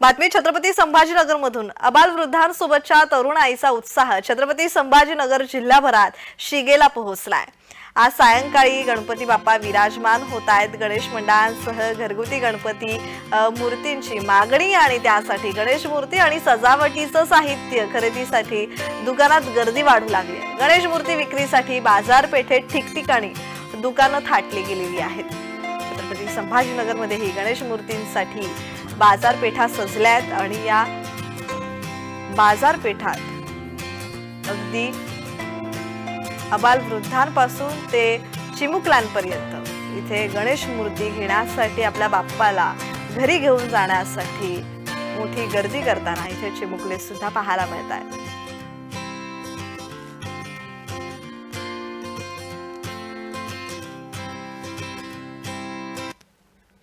बातमी छत्रपती संभाजीनगरमधून अबालवृद्धांसोबतच्या तरुणाईचा उत्साह छत्रपती संभाजीनगर जिल्हाभरात शिगेला पोहोचलाय। आज सायंकाळी गणपती बाप्पा विराजमान होत आहेत। गणेश मंडळांसह घरगुती गणपती मूर्तींची मागणी आणि त्यासाठी गणेश मूर्ती आणि सजावटीचं साहित्य खरेदीसाठी दुकानात गर्दी वाढू लागली आहे। गणेश मूर्ती विक्रीसाठी बाजारपेठेत ठिकठिकाणी दुकानं थाटली गेलेली आहेत। छत्रपती संभाजीनगरमध्ये ही गणेश मूर्तींसाठी बाजारपेठा सजल्यात आणि या बाजारपेठात अगदी अबालवृद्धांपासून ते चिमुकल्यांपर्यंत इथे गणेश मूर्ती घेण्यासाठी आपल्या बाप्पाला घरी घेऊन जाण्यासाठी मोठी गर्दी करताना इथे चिमुकले सुद्धा पाहायला मिळतात।